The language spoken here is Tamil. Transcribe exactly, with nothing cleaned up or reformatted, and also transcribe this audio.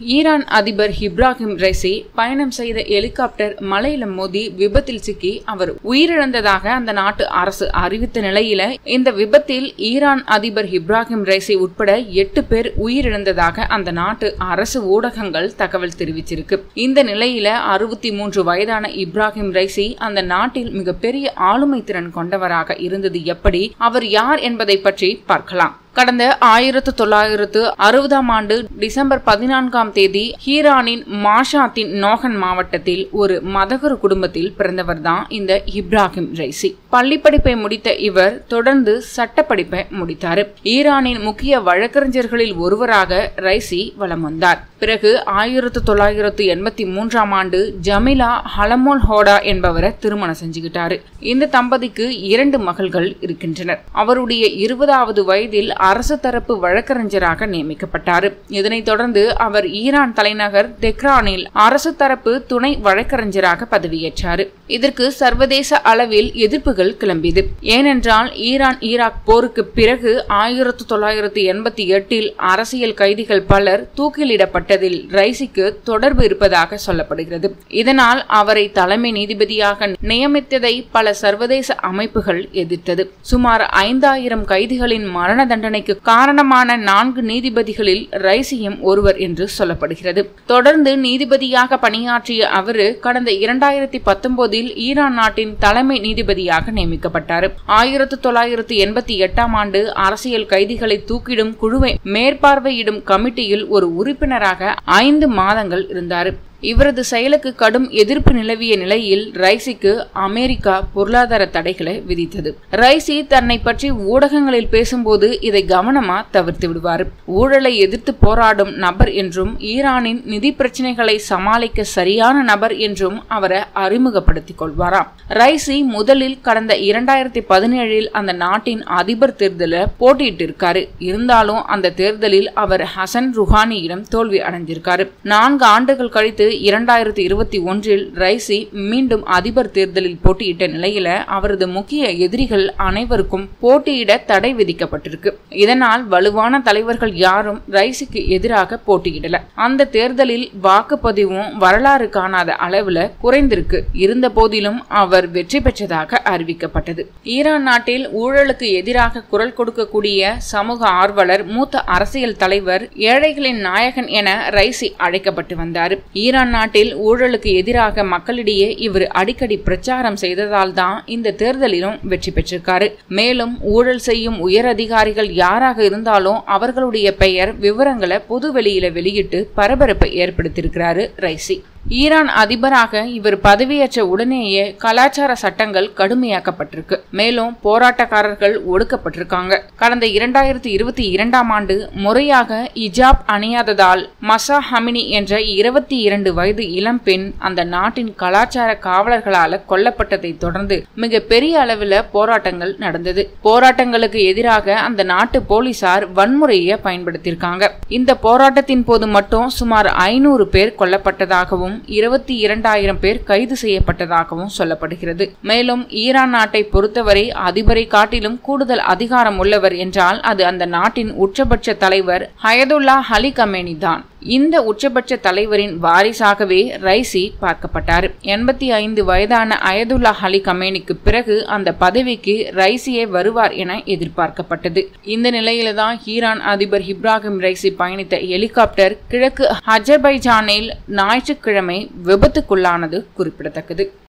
ஈரான் அதிபர் இப்ராஹிம் ரைசி பயணம் செய்த ஹெலிகாப்டர் மலையில மோதி விபத்தில் சிக்கி அவர் உயிரிழந்ததாக அந்த நாட்டு அரசு அறிவித்த நிலையில இந்த விபத்தில் ஈரான் அதிபர் இப்ராஹிம் ரைசி உட்பட எட்டு பேர் உயிரிழந்ததாக அந்த நாட்டு அரசு ஊடகங்கள் தகவல் தெரிவிச்சிருக்கு. இந்த நிலையில அறுபத்தி மூன்று வயதான இப்ராஹிம் ரைசி அந்த நாட்டில் மிகப்பெரிய ஆளுமை திறன் கொண்டவராக இருந்தது எப்படி, அவர் யார் என்பதை பற்றி பார்க்கலாம். கடந்த ஆயிரத்து தொள்ளாயிரத்து அறுபதாம் ஆண்டு டிசம்பர் பதினான்காம் தேதி ஈரானின் மாஷாத்தின் நோகன் மாவட்டத்தில் ஒரு மதகுரு குடும்பத்தில் பிறந்தவர்தான் இந்த இப்ராஹிம் ரைசி. பள்ளி படிப்பை முடித்த இவர் தொடர்ந்து சட்ட படிப்பை முடித்தார். ஈரானின் முக்கிய வழக்கறிஞர்களில் ஒருவராக ரைசி வலம் வந்தார். பிறகு ஆயிரத்து தொள்ளாயிரத்து எண்பத்தி மூன்றாம் ஆண்டு ஜமிலா ஹலமோல் ஹோடா என்பவரை திருமணம் செஞ்சுக்கிட்டாரு. இந்த தம்பதிக்கு இரண்டு மகள்கள் இருக்கின்றனர். அவருடைய இருபதாவது வயதில் அரசு தரப்பு வழக்கறிஞராக நியமிக்கப்பட்டார். இதனைத் தொடர்ந்து அவர் ஈரான் தலைநகர் தெஹ்ரானில் அரசு தரப்பு துணை வழக்கறிஞராக பதவியேற்றார். இதற்கு சர்வதேச அளவில் எதிர்ப்புகள் கிளம்பியது. ஏனென்றால் ஈரான் ஈராக் போருக்கு பிறகு ஆயிரத்து தொள்ளாயிரத்து எண்பத்தி எட்டில் அரசியல் கைதிகள் பலர் தூக்கிலிடப்பட்டதில் ரைசிக்கு தொடர்பு இருப்பதாக சொல்லப்படுகிறது. இதனால் அவரை தலைமை நீதிபதியாக நியமித்ததை பல சர்வதேச அமைப்புகள் எதிர்த்தது. சுமார் ஐந்தாயிரம் கைதிகளின் மரண தண்டனை காரணமான நான்கு நீதிபதிகளில் ரைசியும் ஒருவர் என்று சொல்லப்படுகிறது. தொடர்ந்து நீதிபதியாக பணியாற்றிய அவர் கடந்த இரண்டாயிரத்தி பத்தொன்பதில் ஈரான் நாட்டின் தலைமை நீதிபதியாக நியமிக்கப்பட்டார். ஆயிரத்து தொள்ளாயிரத்து எண்பத்தி எட்டாம் ஆண்டு அரசியல் கைதிகளை தூக்கிடும் குழுவை மேற்பார்வையிடும் கமிட்டியில் ஒரு உறுப்பினராக ஐந்து மாதங்கள் இருந்தார். இவரது செயலுக்கு கடும் எதிர்ப்பு நிலவிய நிலையில் ரைசிக்கு அமெரிக்கா பொருளாதார தடைகளை விதித்தது. ரைசி தன்னை பற்றி ஊடகங்களில் பேசும்போது இதை கவனமா தவிர்த்து விடுவார். ஊழலை எதிர்த்து போராடும் நபர் என்றும் ஈரானின் நிதி பிரச்சனைகளை சமாளிக்க சரியான நபர் என்றும் அவரை அறிமுகப்படுத்திக் கொள்வாராம். ரைசி முதலில் கடந்த இரண்டாயிரத்தி பதினேழில் அந்த நாட்டின் அதிபர் தேர்தலில் போட்டியிட்டிருக்காரு. இருந்தாலும் அந்த தேர்தலில் அவர் ஹசன் ருஹானியிடம் தோல்வி அடைஞ்சிருக்காரு. நான்கு ஆண்டுகள் கழித்து இரண்டாயிரத்தி இருபத்தி ஒன்றில் ரைசி மீண்டும் அதிபர் தேர்தலில் போட்டியிட்ட நிலையில அவரது முக்கிய எதிரிகள் அனைவருக்கும் போட்டியிட தடை விதிக்கப்பட்டிருக்கு. இதனால் வலுவான தலைவர்கள் யாரும் ரைசிக்கு எதிராக போட்டியிடல. அந்த தேர்தலில் வாக்குப்பதிவும் வரலாறு காணாத அளவுல குறைந்திருக்கு. இருந்த போதிலும் அவர் வெற்றி பெற்றதாக அறிவிக்கப்பட்டது. ஈரான் நாட்டில் ஊழலுக்கு எதிராக குரல் கொடுக்கக்கூடிய சமூக ஆர்வலர், மூத்த அரசியல் தலைவர், ஏழைகளின் நாயகன் என ரைசி அழைக்கப்பட்டு வந்தார். ஈரான் நாட்டில் ஊழலுக்கு எதிராக மக்களிடையே இவர் அடிக்கடி பிரச்சாரம் செய்ததால் தான் இந்த தேர்தலிலும் வெற்றி பெற்றிருக்காரு. மேலும் ஊழல் செய்யும் உயர் அதிகாரிகள் யாராக இருந்தாலும் அவர்களுடைய பெயர் விவரங்களை பொது வெளியில வெளியிட்டு பரபரப்பை ஏற்படுத்தியிருக்கிறாரு ரைசி. ஈரான் அதிபராக இவர் பதவியேற்ற உடனேயே கலாச்சார சட்டங்கள் கடுமையாக்கப்பட்டிருக்கு. மேலும் போராட்டக்காரர்கள் ஒடுக்கப்பட்டிருக்காங்க. கடந்த இரண்டாயிரத்தி இருபத்தி இரண்டாம் ஆண்டு முறையாக இஜாப் அணியாததால் மசா ஹமினி என்ற இருபத்தி இரண்டு வயது இளம்பெண் அந்த நாட்டின் கலாச்சார காவலர்களால கொல்லப்பட்டதை தொடர்ந்து மிக பெரிய அளவில் போராட்டங்கள் நடந்தது. போராட்டங்களுக்கு எதிராக அந்த நாட்டு போலீசார் வன்முறையை பயன்படுத்தியிருக்காங்க. இந்த போராட்டத்தின் போது மட்டும் சுமார் ஐநூறு பேர் கொல்லப்பட்டதாகவும் இருபத்தி இரண்டாயிரம் பேர் கைது செய்யப்பட்டதாகவும் சொல்லப்படுகிறது. மேலும் ஈரான் நாட்டை பொறுத்தவரை அதிபரை காட்டிலும் கூடுதல் அதிகாரம் உள்ளவர் என்றால் அது அந்த நாட்டின் உச்சபட்ச தலைவர் அயதுல்லா அலி கமேனி தான். இந்த உச்சபட்ச தலைவரின் வாரிசாகவே ரைசி பார்க்கப்பட்டார். எண்பத்தி ஐந்து வயதான அயதுல்லா அலி கமேனிக்கு பிறகு அந்த பதவிக்கு ரைசியே வருவார் என எதிர்பார்க்கப்பட்டது. இந்த நிலையில்தான் ஈரான் அதிபர் இப்ராஹிம் ரைசி பயணித்த ஹெலிகாப்டர் கிழக்கு அஜர்பைஜானில் ஞாயிற்றுக்கிழமை விபத்துக்குள்ளானது குறிப்பிடத்தக்கது.